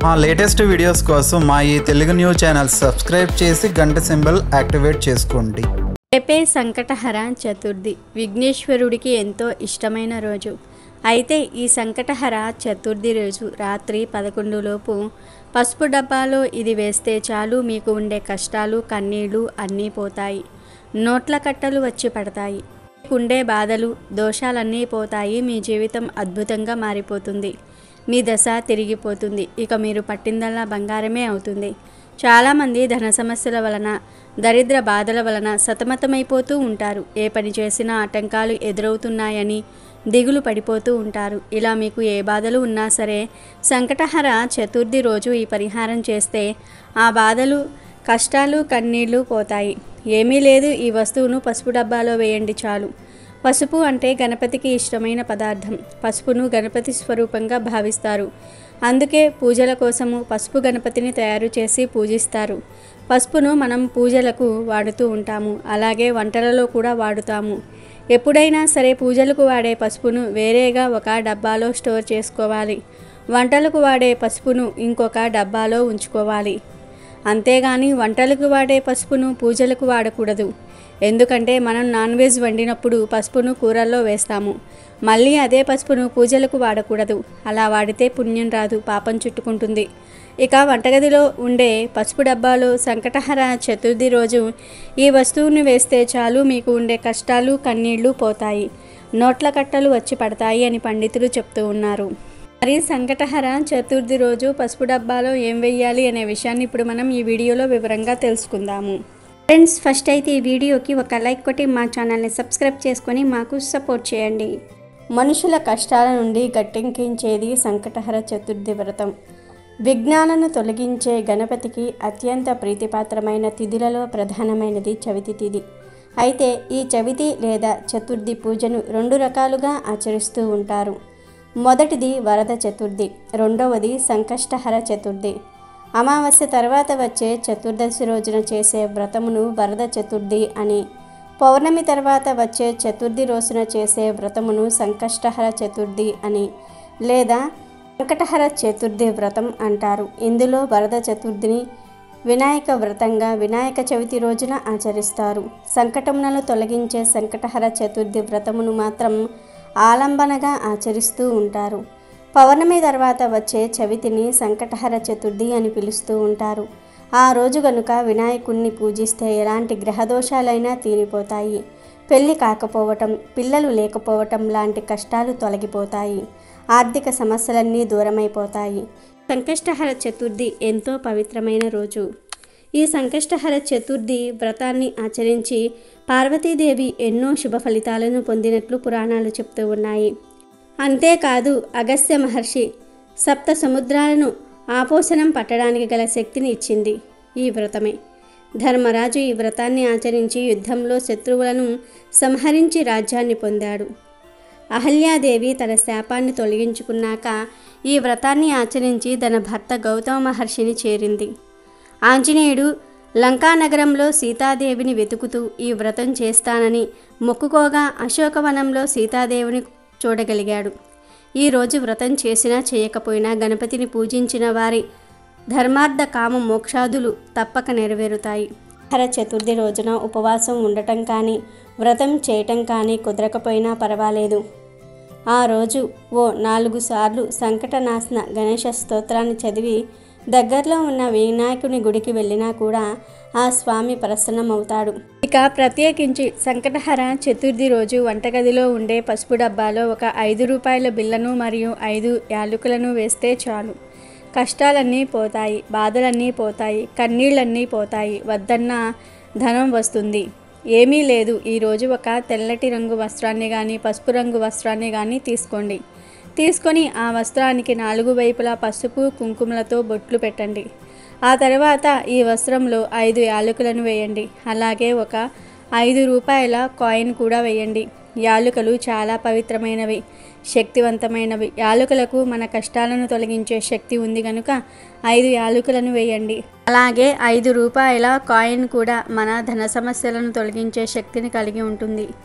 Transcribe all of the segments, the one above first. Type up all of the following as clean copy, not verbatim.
మా latest videos కోసం మా ఈ తెలుగు న్యూస్ ఛానల్ సబ్స్క్రైబ్ చేసి గంట సింబల్ యాక్టివేట్ చేసుకోండి. రేపే సంకటహర చతుర్థి విఘ్నేశ్వరుడికి ఎంతో ఇష్టమైన రోజు. అయితే ఈ సంకటహర చతుర్థి రోజు రాత్రి 11 లోపు పసుపు డబ్బాలో ఇది వేస్తే చాలు మీకు ఉండే కష్టాలు కన్నీళ్లు అన్నీ పోతాయి. నోట్ల కట్టలు వచ్చి పడతాయి. మీకుండే బాధలు దోషాలన్నీ పోతాయి. మీ జీవితం అద్భుతంగా మారిపోతుంది. మీ దశ తిరిగిపోతుంది. ఇక మీరు పట్టిందల్లా బంగారమే అవుతుంది. చాలామంది ధన సమస్యల వలన దరిద్ర బాధల వలన సతమతమైపోతూ ఉంటారు. ఏ పని చేసినా ఆటంకాలు ఎదురవుతున్నాయని దిగులు పడిపోతూ ఉంటారు. ఇలా మీకు ఏ బాధలు ఉన్నా సరే సంకటహర చతుర్థి రోజు ఈ పరిహారం చేస్తే ఆ బాధలు కష్టాలు కన్నీళ్లు పోతాయి. ఏమీ లేదు, ఈ వస్తువును పసుపు డబ్బాలో వేయండి చాలు. పసుపు అంటే గణపతికి ఇష్టమైన పదార్థం. పసుపును గణపతి స్వరూపంగా భావిస్తారు. అందుకే పూజల కోసము పసుపు గణపతిని తయారు చేసి పూజిస్తారు. పసుపును మనం పూజలకు వాడుతూ ఉంటాము. అలాగే వంటలలో కూడా వాడుతాము. ఎప్పుడైనా సరే పూజలకు వాడే పసుపును వేరేగా ఒక డబ్బాలో స్టోర్ చేసుకోవాలి. వంటలకు వాడే పసుపును ఇంకొక డబ్బాలో ఉంచుకోవాలి. అంతేగాని వంటలకు వాడే పసుపును పూజలకు వాడకూడదు. ఎందుకంటే మనం నాన్ వెజ్ వండినప్పుడు పసుపును కూరల్లో వేస్తాము. మళ్ళీ అదే పసుపును పూజలకు వాడకూడదు. అలా వాడితే పుణ్యం రాదు, పాపం చుట్టుకుంటుంది. ఇక వంటగదిలో ఉండే పసుపు డబ్బాలో సంకటహర చతుర్థి రోజు ఈ వస్తువును వేస్తే చాలు మీకు ఉండే కష్టాలు కన్నీళ్లు పోతాయి. నోట్ల కట్టలు వచ్చి పడతాయి అని పండితులు చెప్తూ ఉన్నారు. మరి సంకటహర చతుర్థి రోజు పసుపు డబ్బాలో ఏం వెయ్యాలి అనే విషయాన్ని ఇప్పుడు మనం ఈ వీడియోలో వివరంగా తెలుసుకుందాము. ఫ్రెండ్స్, ఫస్ట్ అయితే ఈ వీడియోకి ఒక లైక్ కొట్టి మా ఛానల్ని సబ్స్క్రైబ్ చేసుకొని మాకు సపోర్ట్ చేయండి. మనుషుల కష్టాల నుండి గట్టెక్కించేది సంకటహర చతుర్థి వ్రతం. విఘ్నాలను తొలగించే గణపతికి అత్యంత ప్రీతిపాత్రమైన తిథులలో ప్రధానమైనది చవితి తిథి. అయితే ఈ చవితి లేదా చతుర్థి పూజను 2 రకాలుగా ఆచరిస్తూ ఉంటారు. మొదటిది వరద చతుర్థి, రెండవది సంకష్టహర చతుర్థి. అమావాస్య తర్వాత వచ్చే చతుర్దశి రోజున చేసే వ్రతమును వరద చతుర్థి అని, పౌర్ణమి తర్వాత వచ్చే చతుర్థి రోజున చేసే వ్రతమును సంకష్టహర చతుర్థి అని లేదా సంకటహర చతుర్థి వ్రతం అంటారు. ఇందులో వరద చతుర్థిని వినాయక వ్రతంగా వినాయక చవితి రోజున ఆచరిస్తారు. సంకటములను తొలగించే సంకటహర చతుర్థి వ్రతమును మాత్రం ఆలంబనగా ఆచరిస్తూ ఉంటారు. పౌర్ణమి తర్వాత వచ్చే చవితిని సంకటహర చతుర్థి అని పిలుస్తూ ఉంటారు. ఆ రోజు గనుక వినాయకుణ్ణి పూజిస్తే ఎలాంటి గ్రహదోషాలైనా తీరిపోతాయి. పెళ్లి కాకపోవటం, పిల్లలు లేకపోవటం లాంటి కష్టాలు తొలగిపోతాయి. ఆర్థిక సమస్యలన్నీ దూరమైపోతాయి. సంకష్టహర చతుర్థి ఎంతో పవిత్రమైన రోజు. ఈ సంకష్టహర చతుర్థి వ్రతాన్ని ఆచరించి పార్వతీదేవి ఎన్నో శుభ ఫలితాలను పొందినట్లు పురాణాలు చెప్తూ ఉన్నాయి. అంతేకాదు అగస్త్య మహర్షి 7 సముద్రాలను ఆపోషణం పట్టడానికి గల శక్తిని ఇచ్చింది ఈ వ్రతమే. ధర్మరాజు ఈ వ్రతాన్ని ఆచరించి యుద్ధంలో శత్రువులను సంహరించి రాజ్యాన్ని పొందాడు. అహల్యాదేవి తన శాపాన్ని తొలగించుకున్నాక ఈ వ్రతాన్ని ఆచరించి తన భర్త గౌతమ మహర్షిని చేరింది. ఆంజనేయుడు లంకానగరంలో సీతాదేవిని వెతుకుతూ ఈ వ్రతం చేస్తానని మొక్కుకోగా అశోకవనంలో సీతాదేవిని చూడగలిగాడు. ఈరోజు వ్రతం చేసినా చేయకపోయినా గణపతిని పూజించిన వారి ధర్మార్థ కామ మోక్షాదులు తప్పక నెరవేరుతాయి. హర చతుర్థి రోజున ఉపవాసం ఉండటం కానీ వ్రతం చేయటం కానీ కుదరకపోయినా పర్వాలేదు. ఆ రోజు ఓ 4 సార్లు సంకటనాశన గణేశ స్తోత్రాన్ని చదివి దగ్గరలో ఉన్న వినాయకుని గుడికి వెళ్ళినా కూడా ఆ స్వామి ప్రసన్నమవుతాడు. ఇక ప్రత్యేకించి సంకటహర చతుర్థి రోజు వంటగదిలో ఉండే పసుపు డబ్బాలో ఒక 5 రూపాయల బిళ్ళను మరియు 5 యాలకులను వేస్తే చాలు. కష్టాలన్నీ పోతాయి, బాధలన్నీ పోతాయి, కన్నీళ్ళన్నీ పోతాయి, వద్దన్న ధనం వస్తుంది. ఏమీ లేదు, ఈరోజు ఒక తెల్లటి రంగు వస్త్రాన్ని కానీ పసుపు రంగు వస్త్రాన్ని కానీ తీసుకొని ఆ వస్త్రానికి 4 వైపులా పసుపు కుంకుమలతో బొట్లు పెట్టండి. ఆ తర్వాత ఈ వస్త్రంలో 5 యాలకులను వేయండి. అలాగే ఒక 5 రూపాయల కాయిన్ కూడా వేయండి. యాలకులు చాలా పవిత్రమైనవి, శక్తివంతమైనవి. యాలకులకు మన కష్టాలను తొలగించే శక్తి ఉంది కనుక 5 యాలకులను వేయండి. అలాగే 5 రూపాయల కాయిన్ కూడా మన ధన సమస్యలను తొలగించే శక్తిని కలిగి ఉంటుంది.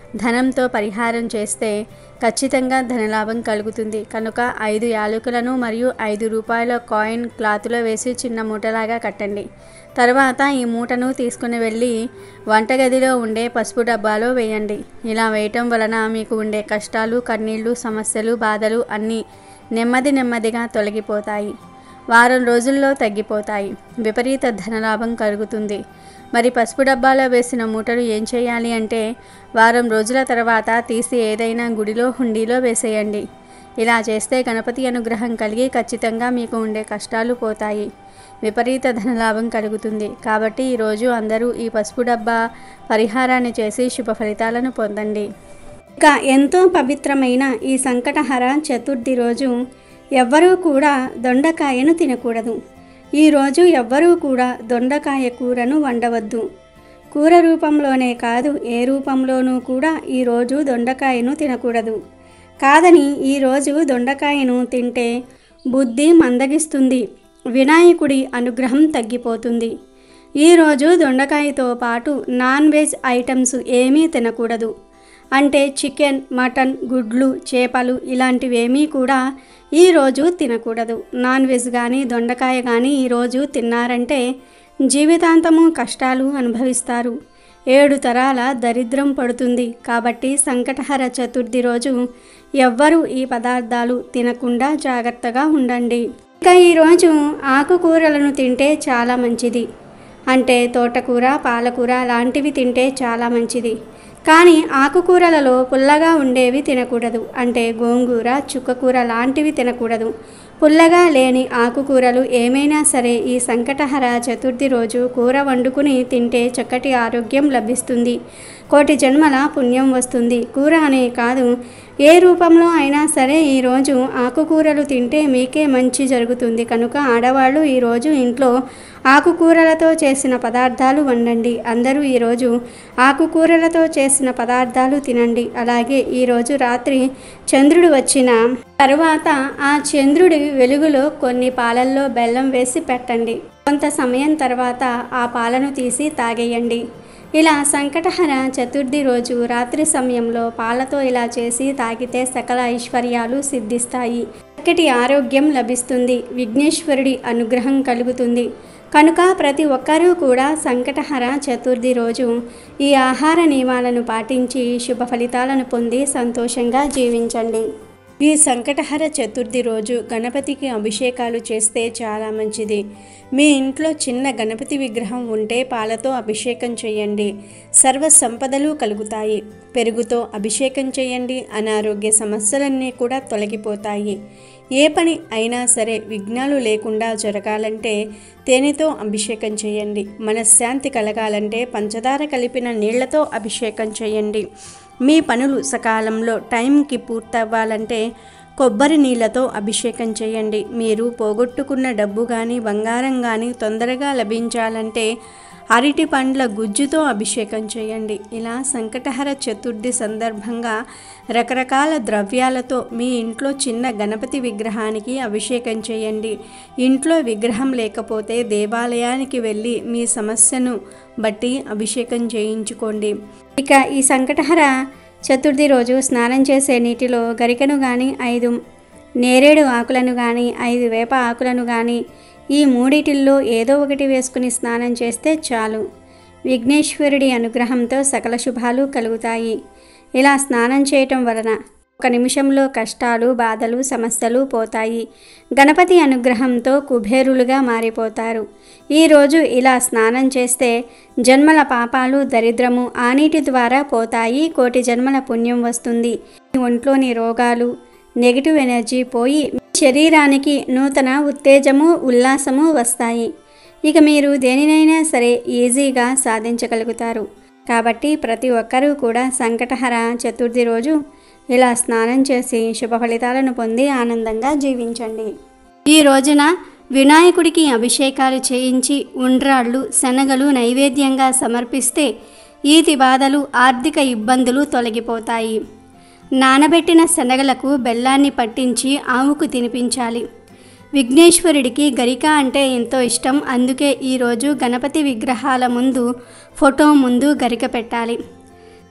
ధనంతో పరిహారం చేస్తే ఖచ్చితంగా ధనలాభం కలుగుతుంది. కనుక 5 యాలకులను మరియు 5 రూపాయల కాయిన్ క్లాతులో వేసి చిన్న మూటలాగా కట్టండి. తర్వాత ఈ మూటను తీసుకుని వెళ్ళి వంటగదిలో ఉండే పసుపు డబ్బాలో వేయండి. ఇలా వేయటం వలన మీకు ఉండే కష్టాలు, కన్నీళ్లు, సమస్యలు, బాధలు అన్నీ నెమ్మదిగా తొలగిపోతాయి. వారం రోజుల్లో తగ్గిపోతాయి. విపరీత ధనలాభం కలుగుతుంది. మరి పసుపు డబ్బాలో వేసిన మూటలు ఏం చేయాలి అంటే వారం రోజుల తర్వాత తీసి ఏదైనా గుడిలో హుండీలో వేసేయండి. ఇలా చేస్తే గణపతి అనుగ్రహం కలిగి ఖచ్చితంగా మీకు ఉండే కష్టాలు పోతాయి. విపరీత ధనలాభం కలుగుతుంది. కాబట్టి ఈరోజు అందరూ ఈ పసుపు డబ్బా పరిహారాన్ని చేసి శుభ ఫలితాలను పొందండి. ఇక ఎంతో పవిత్రమైన ఈ సంకటహర చతుర్థి రోజు ఎవ్వరూ కూడా దొండకాయను తినకూడదు. ఈరోజు ఎవ్వరూ కూడా దొండకాయ కూరను వండవద్దు. కూర రూపంలోనే కాదు, ఏ రూపంలోనూ కూడా ఈరోజు దొండకాయను తినకూడదు. కాదని ఈరోజు దొండకాయను తింటే బుద్ధి మందగిస్తుంది, వినాయకుడి అనుగ్రహం తగ్గిపోతుంది. ఈరోజు దొండకాయతో పాటు నాన్ వెజ్ ఐటమ్స్ ఏమీ తినకూడదు. అంటే చికెన్, మటన్, గుడ్లు, చేపలు ఇలాంటివేమీ కూడా ఈరోజు తినకూడదు. నాన్ వెజ్ కానీ దొండకాయ కానీ ఈరోజు తిన్నారంటే జీవితాంతము కష్టాలు అనుభవిస్తారు. 7 తరాల దరిద్రం పడుతుంది. కాబట్టి సంకటహర చతుర్థి రోజు ఎవ్వరూ ఈ పదార్థాలు తినకుండా జాగ్రత్తగా ఉండండి. ఇక ఈరోజు ఆకుకూరలను తింటే చాలా మంచిది. అంటే తోటకూర, పాలకూర లాంటివి తింటే చాలా మంచిది. కానీ ఆకుకూరలలో పుల్లగా ఉండేవి తినకూడదు. అంటే గోంగూర, చుక్కకూర లాంటివి తినకూడదు. పుల్లగా లేని ఆకుకూరలు ఏమైనా సరే ఈ సంకటహర చతుర్థి రోజు కూర వండుకుని తింటే చక్కటి ఆరోగ్యం లభిస్తుంది. కోటి జన్మల పుణ్యం వస్తుంది. కూర అనే కాదు, ఏ రూపంలో అయినా సరే ఈరోజు ఆకుకూరలు తింటే మీకే మంచి జరుగుతుంది. కనుక ఆడవాళ్ళు ఈరోజు ఇంట్లో ఆకుకూరలతో చేసిన పదార్థాలు వండండి. అందరూ ఈరోజు ఆకుకూరలతో చేసిన పదార్థాలు తినండి. అలాగే ఈరోజు రాత్రి చంద్రుడు వచ్చిన తర్వాత ఆ చంద్రుడి వెలుగులో కొన్ని పాలల్లో బెల్లం వేసి పెట్టండి. కొంత సమయం తర్వాత ఆ పాలను తీసి తాగేయండి. ఇలా సంకటహర చతుర్థి రోజు రాత్రి సమయంలో పాలతో ఇలా చేసి తాగితే సకల ఐశ్వర్యాలు సిద్ధిస్తాయి. చక్కటి ఆరోగ్యం లభిస్తుంది. విఘ్నేశ్వరుడి అనుగ్రహం కలుగుతుంది. కనుక ప్రతి ఒక్కరూ కూడా సంకటహర చతుర్థి రోజు ఈ ఆహార నియమాలను పాటించి శుభ ఫలితాలను పొంది సంతోషంగా జీవించండి. ఈ సంకటహర చతుర్థి రోజు గణపతికి అభిషేకాలు చేస్తే చాలా మంచిది. మీ ఇంట్లో చిన్న గణపతి విగ్రహం ఉంటే పాలతో అభిషేకం చేయండి. సర్వ సంపదలు కలుగుతాయి. పెరుగుతో అభిషేకం చేయండి. అనారోగ్య సమస్యలన్నీ కూడా తొలగిపోతాయి. ఏ పని అయినా సరే విఘ్నాలు లేకుండా జరగాలంటే తేనెతో అభిషేకం చేయండి. మనశ్శాంతి కలగాలంటే పంచదార కలిపిన నీళ్లతో అభిషేకం చేయండి. మీ పనులు సకాలంలో టైంకి పూర్తవ్వాలంటే కొబ్బరి నీళ్లతో అభిషేకం చేయండి. మీరు పోగొట్టుకున్న డబ్బు కానీ బంగారం కానీ తొందరగా లభించాలంటే అరటి పండ్ల గుజ్జుతో అభిషేకం చేయండి. ఇలా సంకటహర చతుర్థి సందర్భంగా రకరకాల ద్రవ్యాలతో మీ ఇంట్లో చిన్న గణపతి విగ్రహానికి అభిషేకం చేయండి. ఇంట్లో విగ్రహం లేకపోతే దేవాలయానికి వెళ్ళి మీ సమస్యను బట్టి అభిషేకం చేయించుకోండి. ఇక ఈ సంకటహర చతుర్థి రోజు స్నానం చేసే నీటిలో గరికను కానీ 5 నేరేడు ఆకులను కానీ 5 వేప ఆకులను కానీ ఈ మూడిటిల్లో ఏదో ఒకటి వేసుకుని స్నానం చేస్తే చాలు. విఘ్నేశ్వరుడి అనుగ్రహంతో సకల శుభాలు కలుగుతాయి. ఇలా స్నానం చేయటం వలన 1 నిమిషంలో కష్టాలు, బాధలు, సమస్యలు పోతాయి. గణపతి అనుగ్రహంతో కుబేరులుగా మారిపోతారు. ఈరోజు ఇలా స్నానం చేస్తే జన్మల పాపాలు, దరిద్రము ఆ నీటి ద్వారా పోతాయి. కోటి జన్మల పుణ్యం వస్తుంది. ఒంట్లోని రోగాలు, నెగిటివ్ ఎనర్జీ పోయి శరీరానికి నూతన ఉత్తేజము, ఉల్లాసము వస్తాయి. ఇక మీరు దేనినైనా సరే ఈజీగా సాధించగలుగుతారు. కాబట్టి ప్రతి ఒక్కరూ కూడా సంకటహర చతుర్థి రోజు ఇలా స్నానం చేసి శుభ ఫలితాలను పొంది ఆనందంగా జీవించండి. ఈ రోజున వినాయకుడికి అభిషేకాలు చేయించి ఉండ్రాళ్ళు, శనగలు నైవేద్యంగా సమర్పిస్తే ఈతి బాధలు, ఆర్థిక ఇబ్బందులు తొలగిపోతాయి. నానబెట్టిన శనగలకు బెల్లాన్ని పట్టించి ఆవుకు తినిపించాలి. విఘ్నేశ్వరుడికి గరిక అంటే ఎంతో ఇష్టం. అందుకే ఈరోజు గణపతి విగ్రహాల ముందు, ఫోటో ముందు గరిక పెట్టాలి.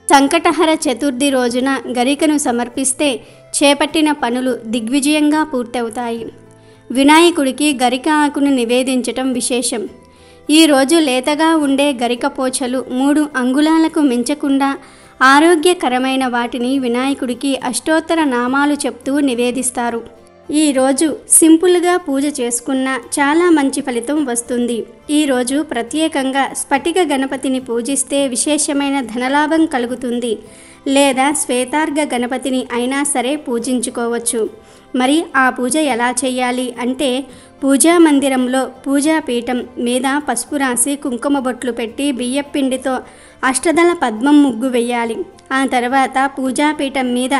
సంకటహర చతుర్థి రోజున గరికను సమర్పిస్తే చేపట్టిన పనులు దిగ్విజయంగా పూర్తవుతాయి. వినాయకుడికి గరిక ఆకును నివేదించటం విశేషం. ఈరోజు లేతగా ఉండే గరిక పోచలు 3 అంగుళాలకు మించకుండా ఆరోగ్యకరమైన వాటిని వినాయకుడికి అష్టోత్తర నామాలు చెప్తూ నివేదిస్తారు. ఈరోజు సింపుల్గా పూజ చేసుకున్న చాలా మంచి ఫలితం వస్తుంది. ఈరోజు ప్రత్యేకంగా స్ఫటిక గణపతిని పూజిస్తే విశేషమైన ధనలాభం కలుగుతుంది. లేదా శ్వేతార్ఘ గణపతిని అయినా సరే పూజించుకోవచ్చు. మరి ఆ పూజ ఎలా చేయాలి అంటే, పూజా మందిరంలో పూజాపీఠం మీద పసుపు రాసి కుంకుమ బొట్లు పెట్టి బియ్యపిండితో అష్టదళ పద్మం ముగ్గు వేయాలి. ఆ తర్వాత పూజాపీఠం మీద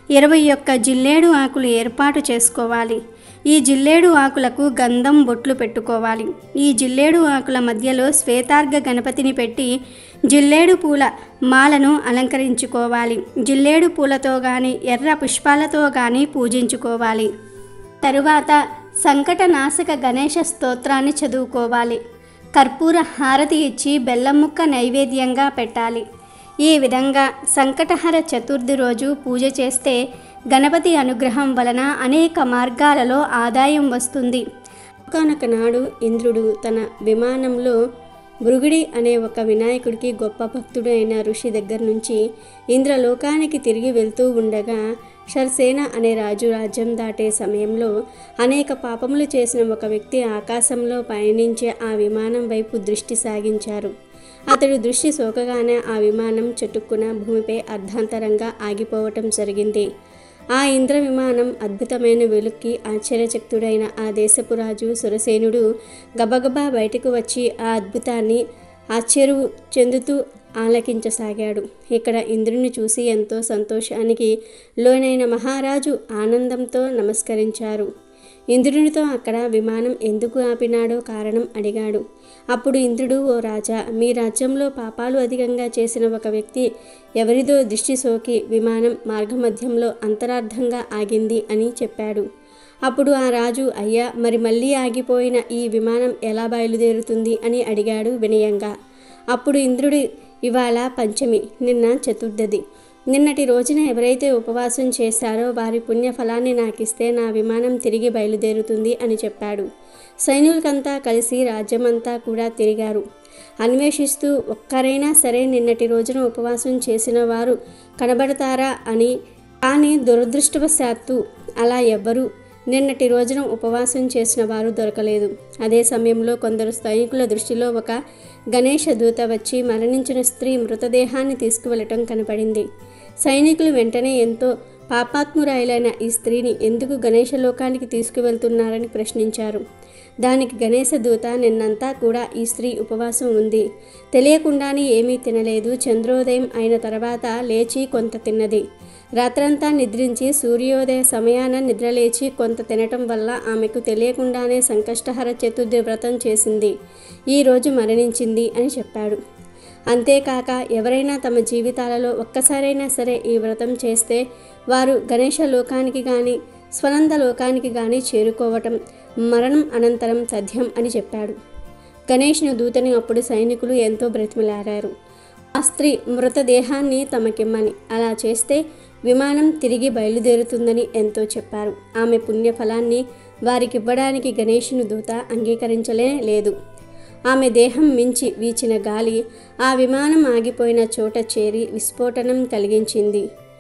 21 జిల్లేడు ఆకులు ఏర్పాటు చేసుకోవాలి. ఈ జిల్లేడు ఆకులకు గంధం బొట్లు పెట్టుకోవాలి. ఈ జిల్లేడు ఆకుల మధ్యలో శ్వేతార్ఘ గణపతిని పెట్టి జిల్లేడు పూల మాలను అలంకరించుకోవాలి. జిల్లేడు పూలతో కానీ ఎర్ర పుష్పాలతో కానీ పూజించుకోవాలి. తరువాత సంకటనాశక గణేశ స్తోత్రాన్ని చదువుకోవాలి. కర్పూర హారతి ఇచ్చి బెల్లం ముక్క నైవేద్యంగా పెట్టాలి. ఈ విధంగా సంకటహర చతుర్థి రోజు పూజ చేస్తే గణపతి అనుగ్రహం వలన అనేక మార్గాలలో ఆదాయం వస్తుంది. ఒకానొక నాడు ఇంద్రుడు తన విమానంలో భృగుడి అనే ఒక వినాయకుడికి గొప్ప భక్తుడు అయిన ఋషి దగ్గర నుంచి ఇంద్రలోకానికి తిరిగి వెళ్తూ ఉండగా షర్సేన అనే రాజు రాజ్యం దాటే సమయంలో అనేక పాపములు చేసిన ఒక వ్యక్తి ఆకాశంలో పయనించే ఆ విమానం వైపు దృష్టి సాగించారు. అతడు దృష్టి సోకగానే ఆ విమానం చటుక్కున భూమిపై అర్ధాంతరంగా ఆగిపోవటం జరిగింది. ఆ ఇంద్ర విమానం అద్భుతమైన వెలుక్కి ఆశ్చర్యచకితుడైన ఆ దేశపు రాజు సురసేనుడు గబగబా బయటకు వచ్చి ఆ అద్భుతాన్ని ఆశ్చర్య చెందుతూ ఆలకించసాగాడు. ఇక్కడ ఇంద్రుని చూసి ఎంతో సంతోషానికి లోనైన మహారాజు ఆనందంతో నమస్కరించారు. ఇంద్రునితో అక్కడ విమానం ఎందుకు ఆపినాడో కారణం అడిగాడు. అప్పుడు ఇంద్రుడు, ఓ రాజా, మీ రాజ్యంలో పాపాలు అధికంగా చేసిన ఒక వ్యక్తి ఎవరిదో దృష్టి సోకి విమానం మార్గమధ్యంలో అంతరార్థంగా ఆగింది అని చెప్పాడు. అప్పుడు ఆ రాజు, అయ్యా, మరి మళ్ళీ ఆగిపోయిన ఈ విమానం ఎలా బయలుదేరుతుంది అని అడిగాడు వినయంగా. అప్పుడు ఇంద్రుడు, ఇవాళ పంచమి, నిన్న చతుర్థి. నిన్నటి రోజున ఎవరైతే ఉపవాసం చేశారో వారి పుణ్యఫలాన్ని నాకిస్తే నా విమానం తిరిగి బయలుదేరుతుంది అని చెప్పాడు. సైనికులంతా కలిసి రాజ్యమంతా కూడా తిరిగారు. అన్వేషిస్తూ ఒక్కరైనా సరే నిన్నటి రోజున ఉపవాసం చేసిన వారు కనబడతారా అని. కానీ దురదృష్టవశాత్తు అలా ఎవ్వరూ నిన్నటి రోజున ఉపవాసం చేసిన వారు దొరకలేదు. అదే సమయంలో కొందరు సైనికుల దృష్టిలో ఒక గణేష దూత వచ్చి మరణించిన స్త్రీ మృతదేహాన్ని తీసుకువెళ్ళటం కనపడింది. సైనికులు వెంటనే ఎంతో పాపాత్మురాయలైన ఈ స్త్రీని ఎందుకు గణేష లోకానికి తీసుకువెళ్తున్నారని ప్రశ్నించారు. దానికి గణేశ దూత, నిన్నంతా కూడా ఈ స్త్రీ ఉపవాసం ఉంది, తెలియకుండానే ఏమీ తినలేదు, చంద్రోదయం అయిన తర్వాత లేచి కొంత తిన్నది, రాత్రంతా నిద్రించి సూర్యోదయ సమయాన నిద్రలేచి కొంత తినటం వల్ల ఆమెకు తెలియకుండానే సంకష్టహర చతుర్థి వ్రతం చేసింది, ఈరోజు మరణించింది అని చెప్పాడు. అంతేకాక ఎవరైనా తమ జీవితాలలో ఒక్కసారైనా సరే ఈ వ్రతం చేస్తే వారు గణేశ లోకానికి కానీ స్వనంద లోకానికి కానీ చేరుకోవటం మరణం అనంతరం తథ్యం అని చెప్పాడు. గణేష్ను దూతని అప్పుడు సైనికులు ఎంతో బ్రతిమలాడారు. ఆ స్త్రీ మృతదేహాన్ని తమకిమ్మని, అలా చేస్తే విమానం తిరిగి బయలుదేరుతుందని ఎంతో చెప్పారు. ఆమె పుణ్యఫలాన్ని వారికివ్వడానికి గణేషుని దూత అంగీకరించలే లేదు. ఆమె దేహం మించి వీచిన గాలి ఆ విమానం ఆగిపోయిన చోట చేరి విస్ఫోటనం కలిగించింది.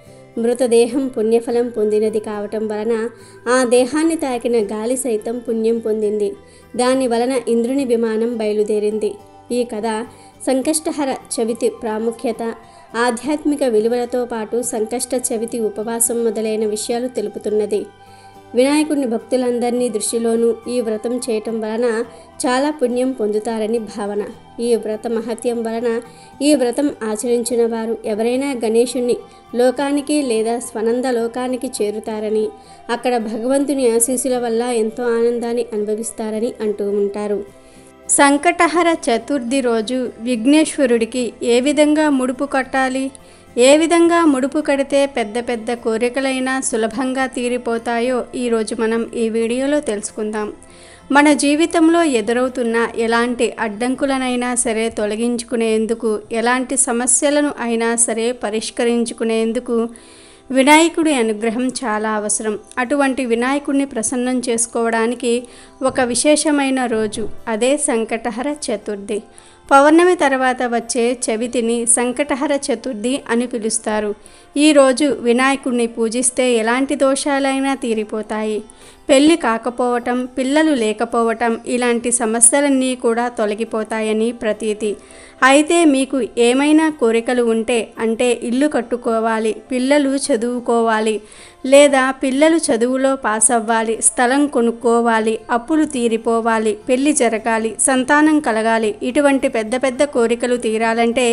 మృతదేహం పుణ్యఫలం పొందినది కావటం వలన ఆ దేహాన్ని తాకిన గాలి సైతం పుణ్యం పొందింది. దాని వలన ఇంద్రుని విమానం బయలుదేరింది. ఈ కథ సంకష్టహర చవితి ప్రాముఖ్యత, ఆధ్యాత్మిక విలువలతో పాటు సంకష్ట చవితి ఉపవాసం మొదలైన విషయాలు తెలుపుతున్నది. వినాయకుడిని భక్తులందరినీ దృష్టిలోనూ ఈ వ్రతం చేయటం వలన చాలా పుణ్యం పొందుతారని భావన. ఈ వ్రత మహత్యం వలన ఈ వ్రతం ఆచరించిన వారు ఎవరైనా గణేశుణ్ణి లోకానికి లేదా స్వనంద లోకానికి చేరుతారని, అక్కడ భగవంతుని ఆశీస్సుల వల్ల ఎంతో ఆనందాన్ని అనుభవిస్తారని అంటూ ఉంటారు. సంకటహర చతుర్థి రోజు విఘ్నేశ్వరుడికి ఏ విధంగా ముడుపు కట్టాలి, ఏ విధంగా ముడుపు కడితే పెద్ద పెద్ద కోరికలైనా సులభంగా తీరిపోతాయో ఈరోజు మనం ఈ వీడియోలో తెలుసుకుందాం. మన జీవితంలో ఎదురవుతున్న ఎలాంటి అడ్డంకులనైనా సరే తొలగించుకునేందుకు, ఎలాంటి సమస్యలను అయినా సరే పరిష్కరించుకునేందుకు వినాయకుడి అనుగ్రహం చాలా అవసరం. అటువంటి వినాయకుడిని ప్రసన్నం చేసుకోవడానికి ఒక విశేషమైన రోజు, అదే సంకటహర చతుర్థి. పౌర్ణమి తర్వాత వచ్చే చవితిని సంకటహర చతుర్థి అని పిలుస్తారు. ఈరోజు వినాయకుడిని పూజిస్తే ఎలాంటి దోషాలైనా తీరిపోతాయి. పెళ్ళి కాకపోవటం, పిల్లలు లేకపోవటం ఇలాంటి సమస్యలన్నీ కూడా తొలగిపోతాయని ప్రతీతి. అయితే మీకు ఏమైనా కోరికలు ఉంటే, అంటే ఇల్లు కట్టుకోవాలి, పిల్లలు చదువుకోవాలి, లేదా పిల్లలు చదువులో పాస్ అవ్వాలి, స్థలం కొనుక్కోవాలి, అప్పులు తీరిపోవాలి, పెళ్లి జరగాలి, సంతానం కలగాలి, ఇటువంటి పెద్ద పెద్ద కోరికలు తీరాలంటే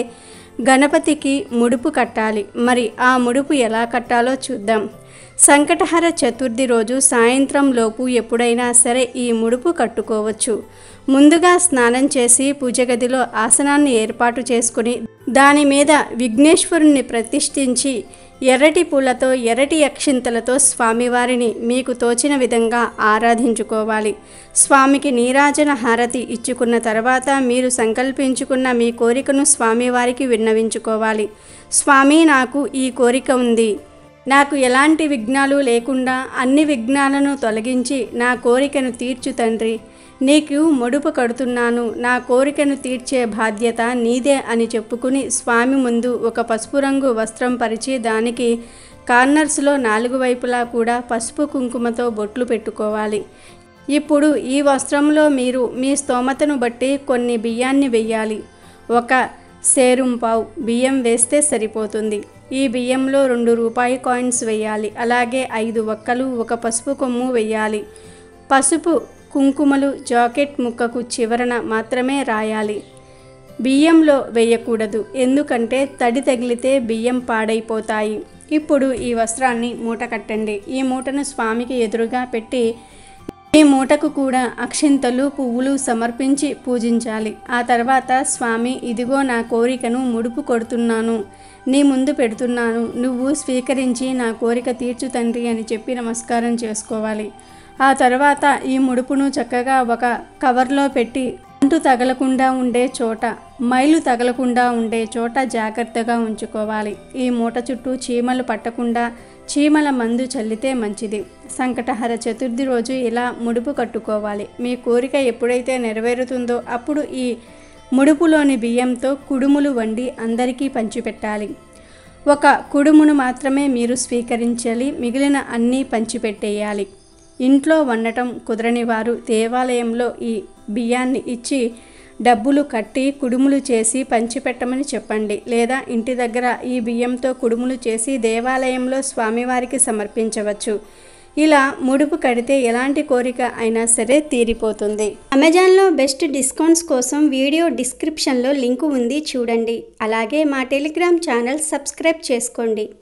గణపతికి ముడుపు కట్టాలి. మరి ఆ ముడుపు ఎలా కట్టాలో చూద్దాం. సంకటహర చతుర్థి రోజు సాయంత్రం లోపు ఎప్పుడైనా సరే ఈ ముడుపు కట్టుకోవచ్చు. ముందుగా స్నానం చేసి పూజ గదిలో ఆసనాన్ని ఏర్పాటు చేసుకుని దాని మీద విఘ్నేశ్వరుణ్ణి ప్రతిష్ఠించి ఎర్రటి పూలతో, ఎర్రటి అక్షింతలతో స్వామివారిని మీకు తోచిన విధంగా ఆరాధించుకోవాలి. స్వామికి నీరాజన హారతి ఇచ్చుకున్న తర్వాత మీరు సంకల్పించుకున్న మీ కోరికను స్వామివారికి విన్నవించుకోవాలి. స్వామి, నాకు ఈ కోరిక ఉంది, నాకు ఎలాంటి విఘ్నాలు లేకుండా అన్ని విఘ్నాలను తొలగించి నా కోరికను తీర్చు తండ్రి. నీకు ముడుపు కడుతున్నాను, నా కోరికను తీర్చే బాధ్యత నీదే అని చెప్పుకుని స్వామి ముందు ఒక పసుపు రంగు వస్త్రం పరిచి దానికి కార్నర్స్లో 4 వైపులా కూడా పసుపు కుంకుమతో బొట్లు పెట్టుకోవాలి. ఇప్పుడు ఈ వస్త్రంలో మీరు మీ స్తోమతను బట్టి కొన్ని బియ్యాన్ని వెయ్యాలి. 1 సేరుంపావు బియ్యం వేస్తే సరిపోతుంది. ఈ బియ్యంలో 2 రూపాయి కాయిన్స్ వేయాలి. అలాగే 5 వక్కలు, 1 పసుపు కొమ్ము వేయాలి. పసుపు కుంకుమలు జాకెట్ ముక్కకు చివరన మాత్రమే రాయాలి. బియ్యంలో వేయకూడదు, ఎందుకంటే తడి తగిలితే బియ్యం పాడైపోతాయి. ఇప్పుడు ఈ వస్త్రాన్ని మూట కట్టండి. ఈ మూటను స్వామికి ఎదురుగా పెట్టి ఈ మూటకు కూడా అక్షింతలు, పువ్వులు సమర్పించి పూజించాలి. ఆ తర్వాత స్వామి, ఇదిగో నా కోరికను ముడుపు కొడుతున్నాను, నీ ముందు పెడుతున్నాను, నువ్వు స్వీకరించి నా కోరిక తీర్చు తండ్రి అని చెప్పి నమస్కారం చేసుకోవాలి. ఆ తర్వాత ఈ ముడుపును చక్కగా ఒక కవర్లో పెట్టి అంటు తగలకుండా ఉండే చోట, మైలు తగలకుండా ఉండే చోట జాగ్రత్తగా ఉంచుకోవాలి. ఈ మూట చుట్టూ చీమలు పట్టకుండా చీమల మందు చల్లితే మంచిది. సంకటహర చతుర్థి రోజు ఇలా ముడుపు కట్టుకోవాలి. మీ కోరిక ఎప్పుడైతే నెరవేరుతుందో అప్పుడు ఈ ముడుపులోని బియ్యంతో కుడుములు వండి అందరికీ పంచిపెట్టాలి. 1 కుడుమును మాత్రమే మీరు స్వీకరించాలి, మిగిలిన అన్నీ పంచిపెట్టేయాలి. ఇంట్లో వండటం కుదరని వారు దేవాలయంలో ఈ బియ్యాన్ని ఇచ్చి డబ్బులు కట్టి కుడుములు చేసి పంచిపెట్టమని చెప్పండి. లేదా ఇంటి దగ్గర ఈ బియ్యంతో కుడుములు చేసి దేవాలయంలో స్వామివారికి సమర్పించవచ్చు. ఇలా ముడుపు కడితే ఎలాంటి కోరిక అయినా సరే తీరిపోతుంది. అమెజాన్లో బెస్ట్ డిస్కౌంట్స్ కోసం వీడియో డిస్క్రిప్షన్లో లింకు ఉంది, చూడండి. అలాగే మా టెలిగ్రామ్ ఛానల్ సబ్స్క్రైబ్ చేసుకోండి.